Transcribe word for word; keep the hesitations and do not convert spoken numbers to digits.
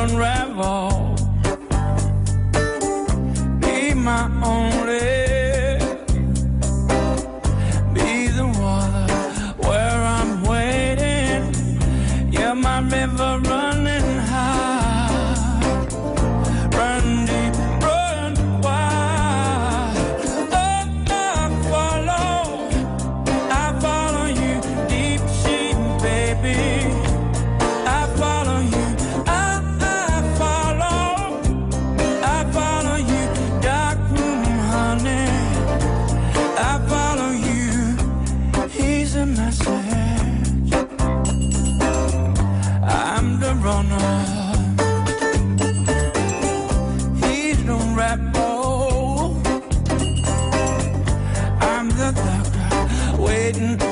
unravel. Be my only, be the water where I'm waiting. You're my river running high, run deep, run wide. Oh, I follow, I follow you, deep sea, baby. I follow you, I, I follow, I follow you, dark room, honey. I follow you, he's a message. I'm the runner, he's the rebel. I'm the doctor, waiting